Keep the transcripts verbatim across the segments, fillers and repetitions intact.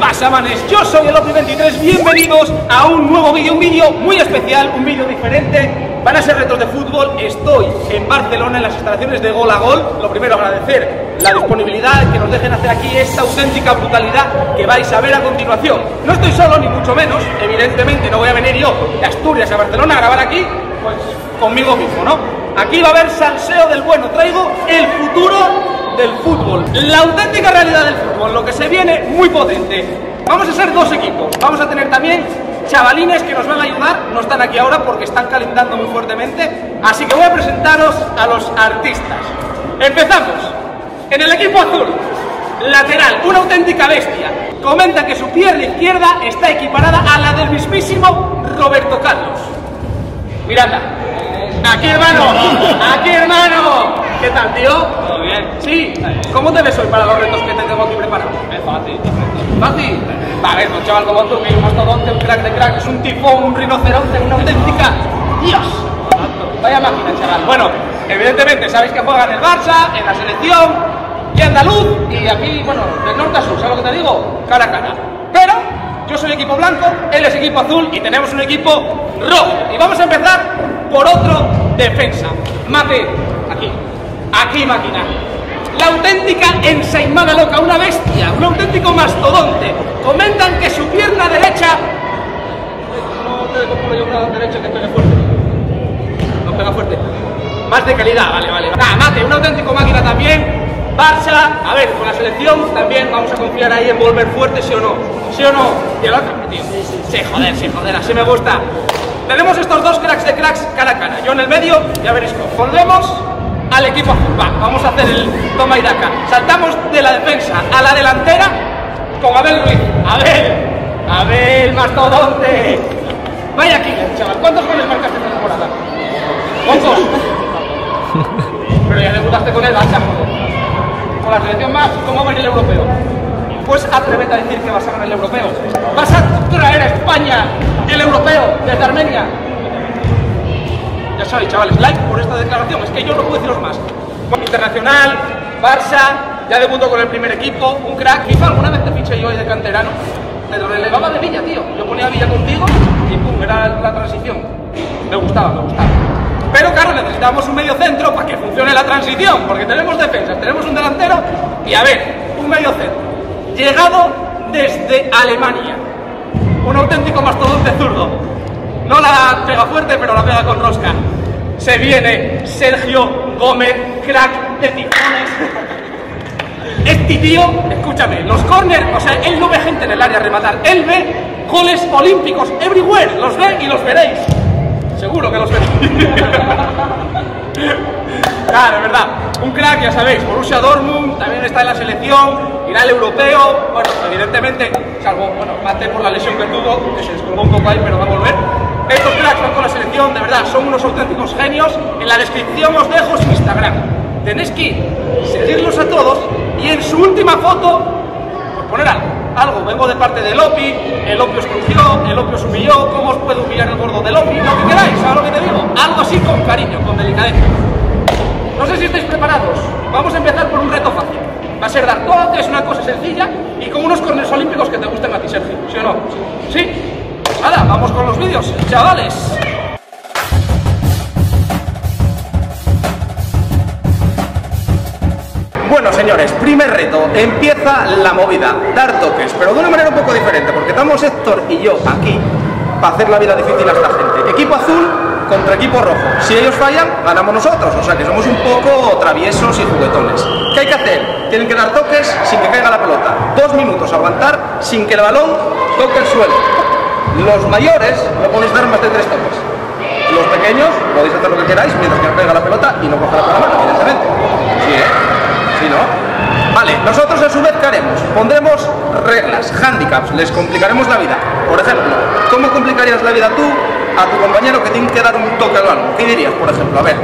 pasa, manes? Yo soy el Opti veintitrés, bienvenidos a un nuevo vídeo, un vídeo muy especial, un vídeo diferente. Van a ser retos de fútbol. Estoy en Barcelona, en las instalaciones de Gol a Gol. Lo primero, agradecer la disponibilidad, que nos dejen hacer aquí esta auténtica brutalidad que vais a ver a continuación. No estoy solo, ni mucho menos, evidentemente no voy a venir yo de Asturias a Barcelona a grabar aquí, pues conmigo mismo, ¿no? Aquí va a haber salseo del bueno, traigo el futuro del fútbol, la auténtica realidad del fútbol, lo que se viene muy potente. Vamos a ser dos equipos, vamos a tener también chavalines que nos van a ayudar, no están aquí ahora porque están calentando muy fuertemente, así que voy a presentaros a los artistas. Empezamos, en el equipo azul, lateral, una auténtica bestia, comenta que su pierna izquierda está equiparada a la del mismísimo Roberto Carlos. Miranda, aquí hermano, aquí hermano. ¿Qué tal, tío? ¿Todo bien? Sí. ¿Cómo te ves hoy para los retos que te tengo aquí preparados? Es fácil. ¿Fácil? Va a ver, un chaval como tú, que es un mastodonte, un crack de crack, es un tifón, un rinoceronte, una auténtica... ¡Dios! Vaya máquina, chaval. Bueno, evidentemente sabéis que juega en el Barça, en la selección, y andaluz, y aquí, bueno, del norte a sur, ¿sabes lo que te digo? Cara a cara. Pero yo soy equipo blanco, él es equipo azul, y tenemos un equipo rojo. Y vamos a empezar por otro defensa. Mate, aquí. Aquí, máquina. La auténtica ensaimada loca, una bestia, un auténtico mastodonte. Comentan que su pierna derecha... No te compro yo una derecha que pegue fuerte. No pega fuerte. Más de calidad, vale, vale. Nada, Mate, un auténtico máquina también. Barça, a ver, con la selección también vamos a confiar ahí en volver fuerte, ¿sí o no? ¿Sí o no? Y el otro, tío. Sí, joder, sí, joder, así me gusta. Tenemos estos dos cracks de cracks cara a cara. Yo en el medio, ya veréis cómo. Volvemos al equipo azul. Va, vamos a hacer el toma y daca. Saltamos de la defensa a la delantera con Abel Ruiz. Abel, Abel, mastodonte. Vaya aquí, chaval. ¿Cuántos goles marcaste esta temporada? ¿Cuántos? Pero ya debutaste con el Barça. Con la selección más, ¿cómo va en el europeo? Pues atrévete a decir que vas a ganar el europeo. Vas a traer a España el europeo desde Armenia. Ya sabéis, chavales, like por esta declaración, es que yo no puedo deciros más. Internacional, Barça, ya debutó con el primer equipo, un crack. FIFA, alguna vez te fiché yo ahí de canterano, te relevaba de Villa, tío. Yo ponía Villa contigo y pum, era la transición. Me gustaba, me gustaba. Pero claro, necesitamos un medio centro para que funcione la transición, porque tenemos defensas, tenemos un delantero y a ver, un medio centro. Llegado desde Alemania, un auténtico mastodonte zurdo. No la pega fuerte, pero la pega con rosca. Se viene Sergio Gómez, crack de tifones. Este tío, escúchame, los corners, o sea, él no ve gente en el área a rematar, él ve goles olímpicos everywhere, los ve y los veréis. Seguro que los veréis. Claro, es verdad. Un crack, ya sabéis, Borussia Dortmund, también está en la selección, irá al europeo. Bueno, evidentemente, salvo, bueno, Mate por la lesión que tuvo, que se descolgó un poco ahí, pero va a volver. Estos cracks van con la selección, de verdad, son unos auténticos genios. En la descripción os dejo su Instagram. Tenéis que seguirlos a todos y en su última foto, por poner algo, algo. Vengo de parte del Opi, el Opi os crució, el Opi os humilló, ¿cómo os puede humillar el gordo del Opi? Lo que queráis, ¿sabes lo que te digo? Algo así con cariño, con delicadeza. No sé si estáis preparados. Vamos a empezar por un reto fácil. Va a ser dar toque, es una cosa sencilla y con unos corners olímpicos que te gusten a ti, Sergio, ¿sí o no? ¿Sí? Nada, vamos con los vídeos, chavales. Bueno, señores, primer reto, empieza la movida, dar toques, pero de una manera un poco diferente, porque estamos Héctor y yo aquí para hacer la vida difícil a esta gente. Equipo azul contra equipo rojo. Si ellos fallan, ganamos nosotros, o sea que somos un poco traviesos y juguetones. ¿Qué hay que hacer? Tienen que dar toques sin que caiga la pelota. Dos minutos aguantar sin que el balón toque el suelo. Los mayores no podéis dar más de tres toques. Los pequeños podéis hacer lo que queráis mientras que no caiga la pelota y no cogerla con la mano, evidentemente. Sí, ¿eh? Sí, ¿no? Vale, nosotros a su vez, ¿qué haremos? Pondremos reglas, handicaps, les complicaremos la vida. Por ejemplo, ¿cómo complicarías la vida tú a tu compañero que tiene que dar un toque al balón? ¿Qué dirías, por ejemplo? A ver.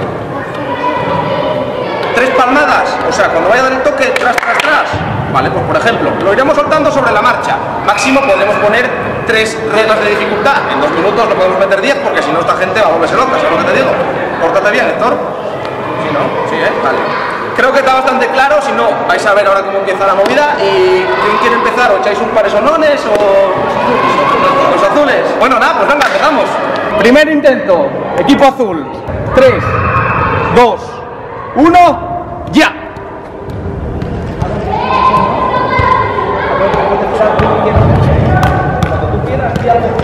¿Tres palmadas? O sea, cuando vaya a dar el toque, tras, tras, tras. Vale, pues por ejemplo, lo iremos soltando sobre la marcha. Máximo podemos poner tres reglas de dificultad. En dos minutos no podemos meter diez porque si no esta gente va a volverse loca, ¿sabes lo que te digo? Pórtate bien, Héctor. Sí, ¿no? Sí, ¿eh? Vale. Creo que está bastante claro, si no, vais a ver ahora cómo empieza la movida. ¿Y quién quiere empezar? ¿O echáis un par de sonones o los azules? Bueno, nada, pues venga, empezamos. Primer intento, equipo azul. tres, dos, uno, ya. Cuando tú quieras, ya lo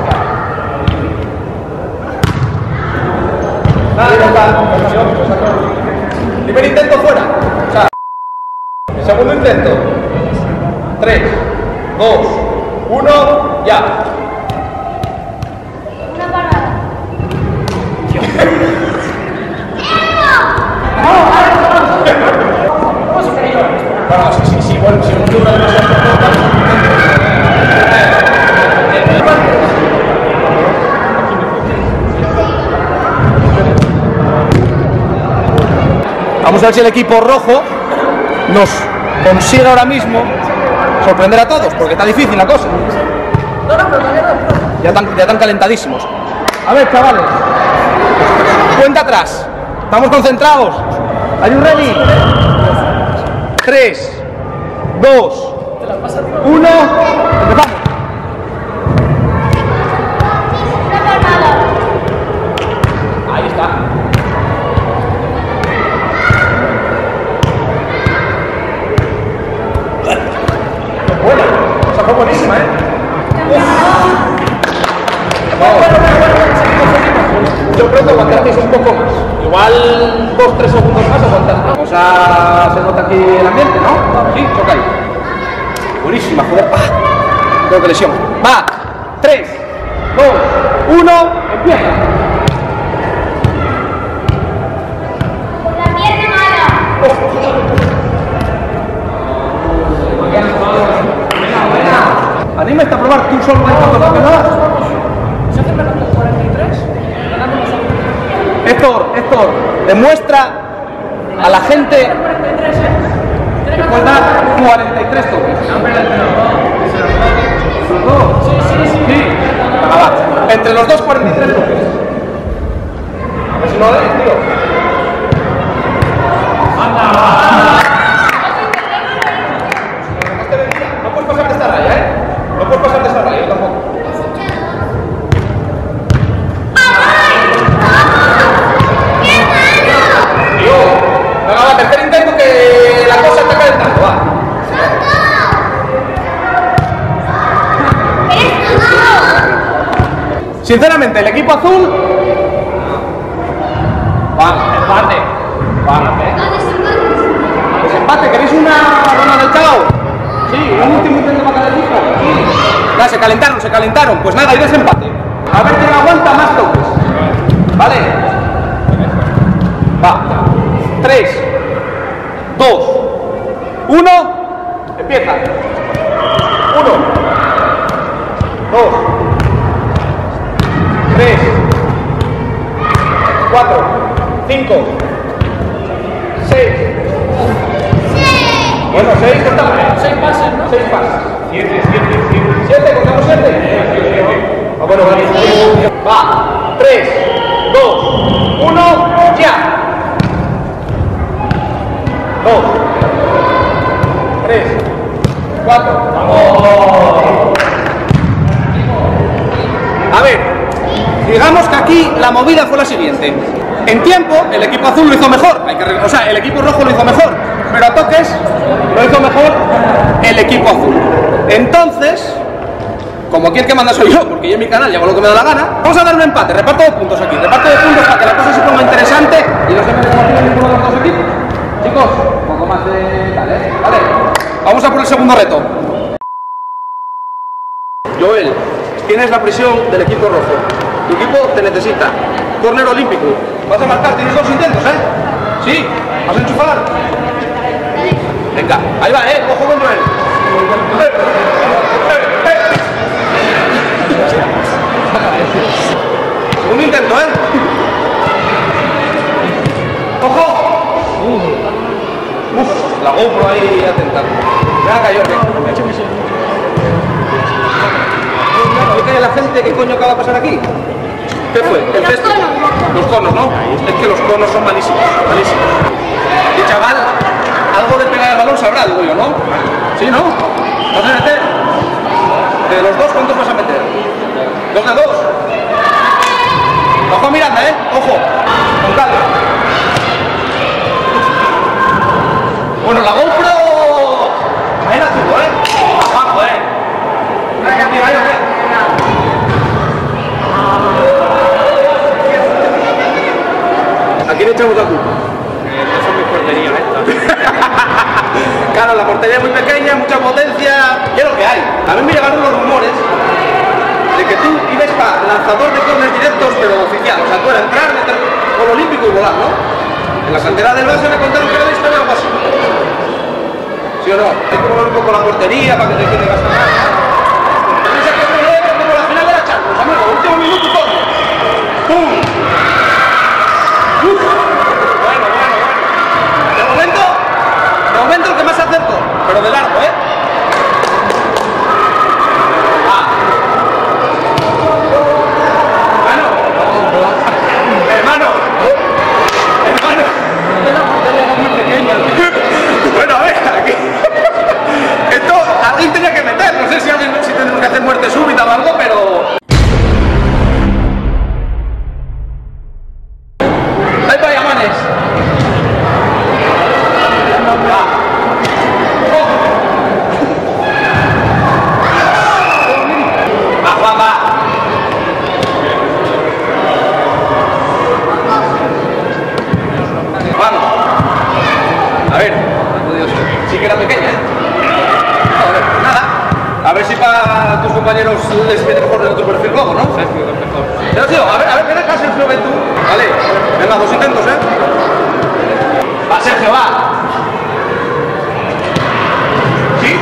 primer intento fuera. O sea, segundo intento. tres, dos, uno, ya. Una parada. Bueno, sí, sí, sí, bueno, si no dura demasiado. Vamos a ver si el equipo rojo nos consigue ahora mismo sorprender a todos, porque está difícil la cosa. Ya están, ya están calentadísimos. A ver, chavales, cuenta atrás. Estamos concentrados. Are you ready? tres, dos, uno, empezamos. Ahí está. Buena, esa fue buenísima, ¿eh? Yo creo que aguantasteis un poco más. Igual dos, tres segundos más aguantasteis. Vamos a... se nota aquí el ambiente, ¿no? Sí, toca ahí. Buenísima, joder. ¡Ah! Creo que lesión. Va. tres, dos, uno, empieza. Con la pierna mala. Anímate a probar tú solo de fotos, ¿no? ¿Se hace ganando cuarenta y tres? Ganando nosotros. Héctor, Héctor, demuestra a la gente que puede dar cuarenta y tres toques. ¿Los dos? Sí, sí, sí. Sí. Venga, va. Entre los dos, cuarenta y tres toques. A ver si lo ves, tío. No puedes pasar de esta raya, ¿eh? No puedes pasar de esta raya, yo tampoco. Tío, venga, va, tercer intento que la cosa está calentando, va. Sinceramente, el equipo azul... Va, empate. Va, desempate, ¿queréis una ronda del chao? Sí, un último intento para cada equipo. Sí. Ya, se calentaron, se calentaron. Pues nada, hay desempate. A ver quién aguanta más toques. Vale. Va. tres, dos, uno. Empieza. uno, dos, tres, cuatro, cinco, seis. Bueno, seis, contamos. Seis pases, ¿no? seis pases. siete, siete, siete. ¿siete? ¿Contamos siete? Ah, bueno, vale. Va. tres, dos, uno, ya. dos, tres, cuatro. ¡Vamos! A ver, digamos que aquí la movida fue la siguiente. En tiempo, el equipo azul lo hizo mejor. Hay que, o sea, el equipo rojo lo hizo mejor. Pero a toques lo hizo mejor el equipo azul. Entonces, como aquí el que manda soy yo, porque yo en mi canal llevo lo que me da la gana, vamos a dar un empate, reparto de puntos aquí, reparto de puntos para que la cosa se ponga interesante y no se me desmotive ninguno de los dos equipos. Chicos, un poco más de tal, ¿eh? Vale, vamos a por el segundo reto. Joel, tienes la presión del equipo rojo. Tu equipo te necesita. Córner olímpico. Vas a marcar, tienes dos intentos, ¿eh? Sí, vas a enchufar. Venga, ahí va, ¿eh? Ojo con Joel. Segundo intento, ¿eh? ¡Ojo! Uf, la GoPro ahí atenta. Venga, Jorge. ¿Qué la gente? ¿Qué coño acaba de pasar aquí? ¿Qué fue? El Los cesto. conos. Los conos, ¿no? Es que los conos son malísimos, malísimos. Y chaval, algo de pegar el balón sabrá, digo yo, ¿no? ¿Sí, no? ¿Vas a meter? De los dos, ¿cuántos vas a meter? ¿Dos de dos? Ojo Miranda, ¿eh? Ojo. Con calma. Bueno, la GoPro... Ahí la tuvo, ¿eh? Abajo, ¿eh? Vaya, vaya, vaya. ¿A quién echamos la culpa? Eh, no son mis porterías estas. Claro, la portería es muy pequeña, mucha potencia, y es lo que hay. A mí me llegaron los rumores de que tú ibas para lanzador de corners directos, pero oficial. O sea, tú era entrar, meter gol olímpico y volar, ¿no? En la cantera del Barça me contaron que era la historia o algo así. ¿Sí o no? Hay que mover un poco la portería para que te quede gastar más. Piensa que es como la final de la Champions, amigo. Último minuto y todo. ¡Pum! ¡Uf! Bueno, bueno, bueno. De momento, de momento el que más acerco, pero de largo, ¿eh? Ah. Hermano. Hermano. Hermano. Es muy pequeña. Bueno, a ver, aquí. Esto alguien tenía que meter. No sé si, alguien, si tenemos que hacer muerte súbita o algo, pero... ¡Ahí vaya, manes! Va, Juan, va. Juan. A ver, sí que era pequeña, ¿eh? Joder, nada. A ver si para tus compañeros les viene mejor en otro perfil luego, ¿no? Pero tío, a ver, a ver, ven acá, Sergio, ven tú. Vale, venga, dos intentos, ¿eh? Va, Sergio, va. ¿Sí?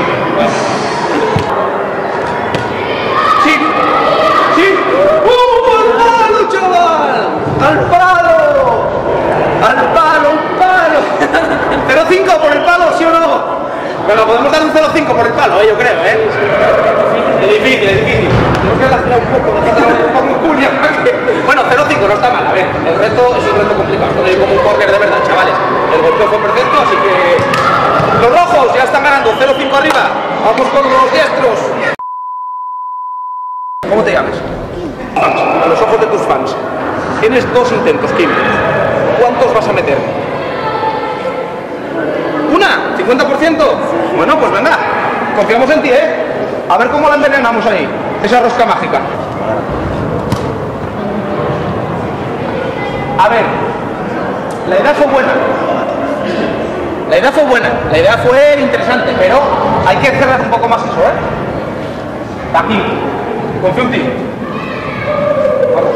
¿Sí? ¿Sí? ¡Uh, al palo, chaval! ¡Al palo! ¡Al palo, un palo! ¿cero cinco por el palo, sí o no? Bueno, podemos dar un cero cinco por el palo, eh, yo creo, ¿eh? Es difícil, es difícil. Tenemos que relacionar un poco, un poco cuña. Bueno, cero cinco no está mal, a ver. El reto es un reto complicado. Esto es como un póker de verdad, chavales. El golpeo fue perfecto, así que... Los rojos ya están ganando, cero cinco arriba. Vamos con los diestros. ¿Cómo te llamas? A los ojos de tus fans. Tienes dos intentos, Kim. ¿Cuántos vas a meter? ¿Una? ¿cincuenta por ciento? Bueno, pues venga, confiamos en ti, ¿eh? A ver cómo la envenenamos ahí, esa rosca mágica. A ver, la idea fue buena. La idea fue buena, la idea fue interesante, pero hay que cerrar un poco más eso, ¿eh? Aquí, confío en ti. Vamos.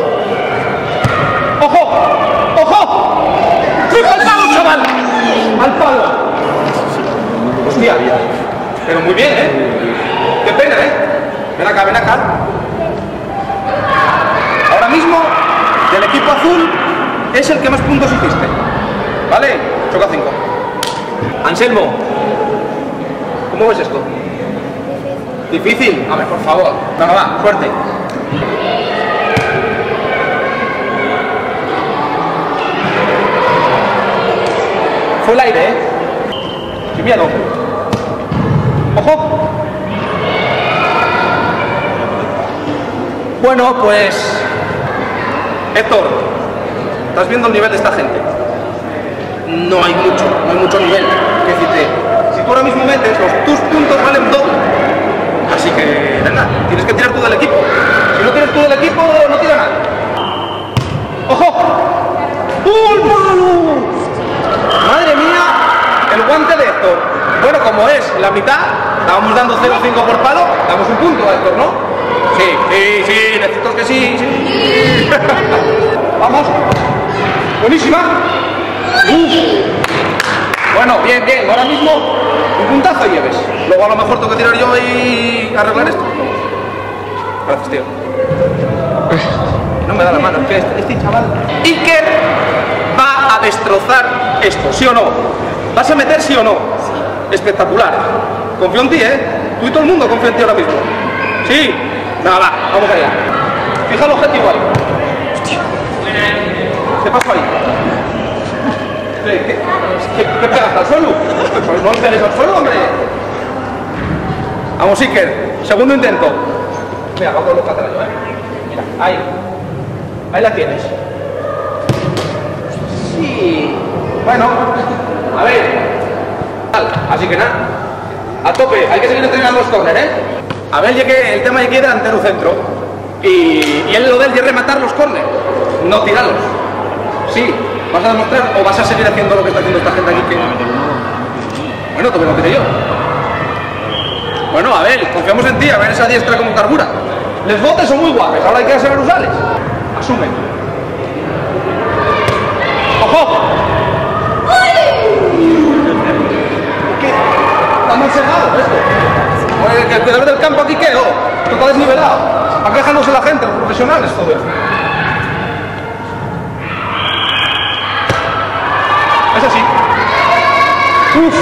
¡Ojo! ¡Ojo! ¡Al palo, chaval! ¡Al palo! Hostia, pero muy bien, ¿eh? Qué pena, ¿eh? Ven acá, ven acá. Ahora mismo, del equipo azul, es el que más puntos hiciste. ¿Vale? Choca cinco. Anselmo, ¿cómo ves esto? Difícil. A ver, por favor. Venga, va, suerte. Fue el aire, ¿eh? Sin miedo. ¡Ojo! Bueno, pues... Héctor, ¿estás viendo el nivel de esta gente? No hay mucho, no hay mucho nivel. Es decir, si tú ahora mismo metes, los, tus puntos valen doble. Así que, venga, tienes que tirar tú del equipo. Si no tienes tú del equipo, no tira nadie. ¡Ojo! ¡Un palo! ¡Madre mía! El guante de Héctor. Bueno, como es la mitad, estábamos dando cero cinco por palo, damos un punto a Héctor, ¿no? Sí, sí, sí, necesito que sí, sí. Vamos. Buenísima. Uf. Bueno, bien, bien. Ahora mismo un puntazo lleves. Luego a lo mejor tengo que tirar yo y arreglar esto. Gracias, tío. No me da la mano, es que este, este chaval... Iker va a destrozar esto, ¿sí o no? ¿Vas a meter sí o no? Espectacular. Confío en ti, ¿eh? Tú y todo el mundo confía en ti ahora mismo. ¿Sí? Nada, va, vamos allá. Fija el objetivo ahí. Hostia. ¿Qué pasó ahí? ¿Qué, qué, qué, qué pegas al suelo? Pues no pegues al suelo, hombre. Vamos, Iker. Segundo intento. Mira, va a colocar atrás yo, ¿eh? Mira, ahí. Ahí la tienes. Sí. Bueno, a ver. Así que nada. A tope. Hay que seguir entrenando los corners, ¿eh? A ver, ya que el tema ya queda delantero centro. Y, y él lo de él es rematar los corners, no tirarlos. Sí. ¿Vas a demostrar o vas a seguir haciendo lo que está haciendo esta gente aquí? Que... Bueno, te lo diré yo. Bueno, a ver, confiamos en ti, a ver esa diestra como carbura. Les botes son muy guapes, ahora hay que saber usarles. Asumen. ¡Ojo! ¿Qué? Está mal cerrado esto. Oye, que el cuidador del campo aquí, ¿qué? Oh, todo desnivelado. ¿Para qué dejándose la gente, los profesionales, todo esto? Es así. Uf.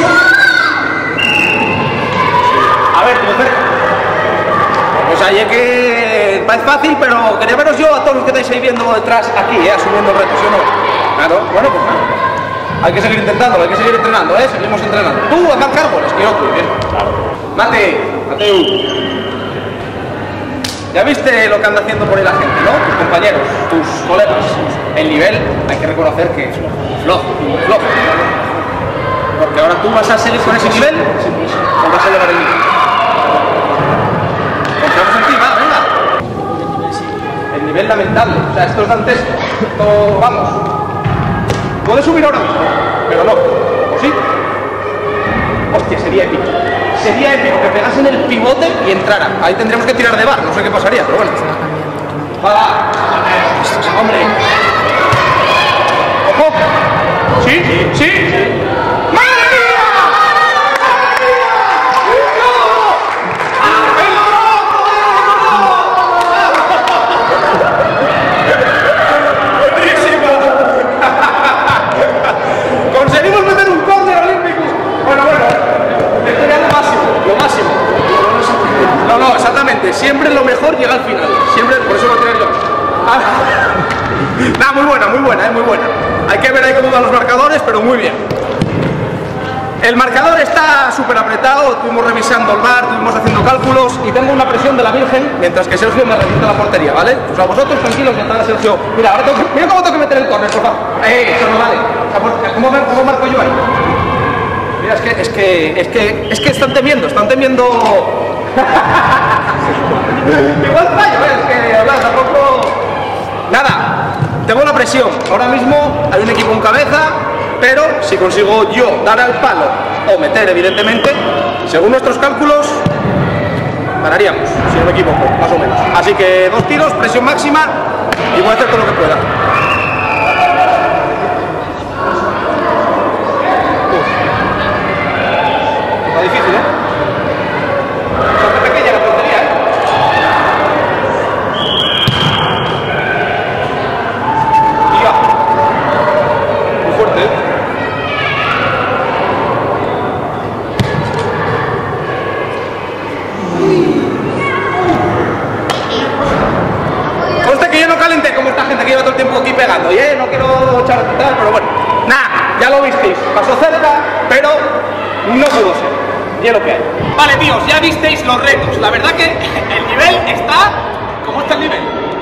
A ver, como cerca. Pues ahí es que parece fácil, pero quería veros yo a todos los que estáis ahí viendo detrás aquí, eh, asumiendo el reto, ¿sí o no? Claro, bueno, pues nada. Hay que seguir intentándolo, hay que seguir entrenando, ¿eh? Seguimos entrenando. Tú, a marcar goles, que yo tú, bien. Claro. Mate, Mateu. Ya viste lo que anda haciendo por ahí la gente, ¿no? Tus compañeros, tus colegas. El nivel, hay que reconocer que es flojo, flojo. Porque ahora tú vas a seguir con ese nivel o vas a elevar el nivel. Confiamos en ti, va, venga. El nivel lamentable, o sea, esto es dantesco. Esto, vamos. Puedes subir ahora mismo, pero no. ¿O sí? Hostia, sería épico. Sería épico que pegasen el pivote y entrara. Ahí tendríamos que tirar de bar, no sé qué pasaría, pero bueno. Va, va. Hombre. ¡Ojo! ¿Sí? ¿Sí? ¡Madre mía! ¡Madre mía! ¡No! ¡Buenísimo! ¡Conseguimos meter un córner olímpico! Bueno, bueno. Esto ya es lo máximo, lo máximo. No, no, exactamente. Siempre lo mejor llega al final. Siempre, por eso lo voy a tirar yo. Ah. Nah, muy buena, muy buena, eh, muy buena. Hay que ver ahí cómo van los marcadores, pero muy bien. El marcador está súper apretado, estuvimos revisando el bar, estuvimos haciendo cálculos y tengo una presión de la Virgen, mientras que Sergio me resiste la portería, ¿vale? Pues a vosotros tranquilos, que está Sergio. Mira, ahora tengo que, mira cómo tengo que meter el córner, por favor. Eh, eso no vale. O sea, ¿cómo, ¿Cómo marco yo ahí? Mira, es que, es que, es que, es que están temiendo, están temiendo... Igual fallo, ¿eh? Es que, hablar, tampoco... Nada, tengo la presión. Ahora mismo hay un equipo en cabeza, pero si consigo yo dar al palo o meter, evidentemente, según nuestros cálculos, ganaríamos, si no me equivoco, más o menos. Así que dos tiros, presión máxima y voy a hacer todo lo que pueda. Está difícil, ¿eh? Bastante pequeña la portería, ¿eh? Y ya. Muy fuerte, ¿eh? Conste que yo no calenté como esta gente que lleva todo el tiempo aquí pegando, y eh, no quiero echar a quitar, pero bueno. Nada, ya lo visteis. Pasó cerca, pero no pudo ser. Y es lo que hay. Vale, tíos, ya visteis los retos. La verdad que el nivel está... ¿Cómo está el nivel?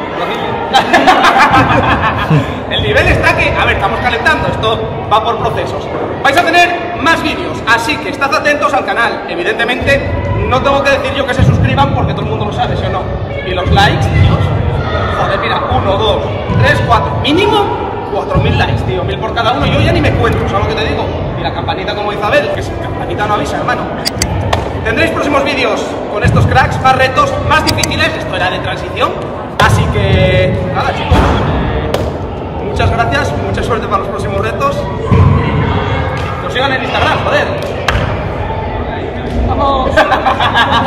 El nivel está que... A ver, estamos calentando. Esto va por procesos. Vais a tener más vídeos, así que estad atentos al canal. Evidentemente, no tengo que decir yo que se suscriban porque todo el mundo lo sabe, ¿sí o no? Y los likes, tíos. Joder, mira, uno, dos, tres, cuatro. Mínimo cuatro mil likes, tío. Mil por cada uno. Yo ya ni me cuento, ¿sabes lo que te digo? Y la campanita como Isabel, que sin campanita no avisa, hermano. Tendréis próximos vídeos con estos cracks, más retos, más difíciles. Esto era de transición. Así que, nada, chicos. Muchas gracias, mucha suerte para los próximos retos. Nos sigan en Instagram, joder. ¡Vamos!